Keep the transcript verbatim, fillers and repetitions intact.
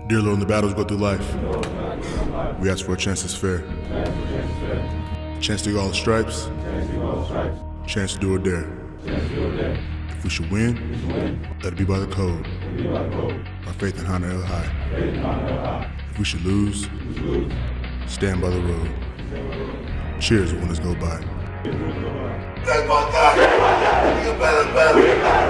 Dear Lord, in the battles we go through life, we ask for a chance that's fair. Chance to get all the stripes, chance to do or dare. If we should win, let it be by the code. Our faith in Hana El High. If we should lose, stand by the road. Cheers when winners go by. Take my time! You better, better!